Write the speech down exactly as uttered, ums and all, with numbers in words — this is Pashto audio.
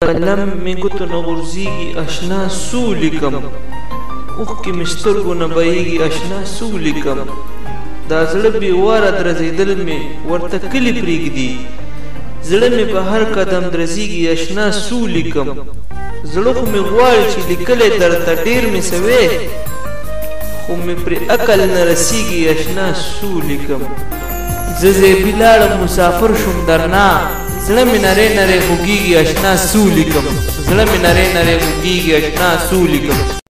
قلم می ګوتو نه غورځېږي اشنا څو لیکم اوښکې مې سترګو نه بهیږي اشنا څو لیکم دا زړه بې واره درزېدل مې ورته کلي پرېږدي زړه مې په هر قدم درزېږي اشنا څو لیکم زړه خو مې غواړي چې لیکلی درته ډېر مې سوې خو مې پرې عقل نه رسېږي اشنا څو لیکم زه زیبي لاړم مسافر شوم درنا زړه مې نری نری خوږېږي اشنا څو لیکم زړه مې نری نری خوږېږي اشنا څو لیکم